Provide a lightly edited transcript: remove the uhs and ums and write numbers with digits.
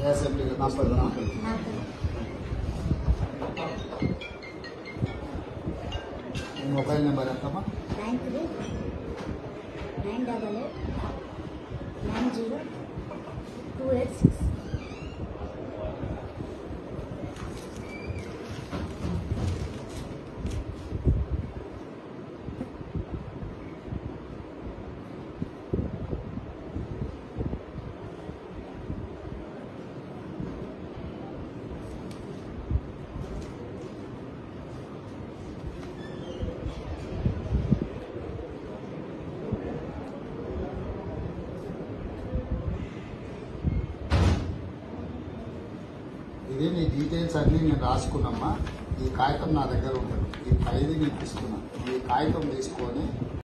అసెంబ్లీలో నాపదా mobile number ఎంతమ్మా? 93989028 ఇది నీ డీటెయిల్స్ అన్నీ నేను రాసుకున్నామ్మా. ఈ కాగితం నా దగ్గర ఉంటుంది. ఈ 5 నీకు ఇస్తున్నాను. ఈ కాగితం తీసుకొని